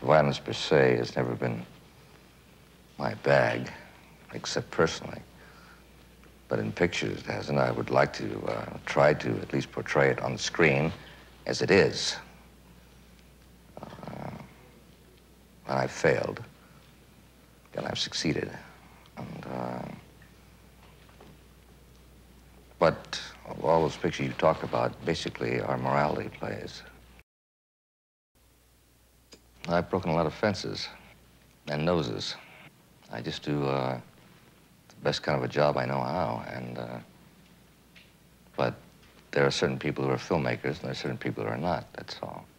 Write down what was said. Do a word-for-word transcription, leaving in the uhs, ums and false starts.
violence per se has never been my bag, except personally. But in pictures it hasn't. I would like to uh, try to at least portray it on the screen as it is. Uh, and I've failed, and I've succeeded. And, uh, but of all those pictures you talk about, basically are morality plays. I've broken a lot of fences and noses. I just do uh, the best kind of a job I know how. And uh, but there are certain people who are filmmakers, and there are certain people who are not. That's all.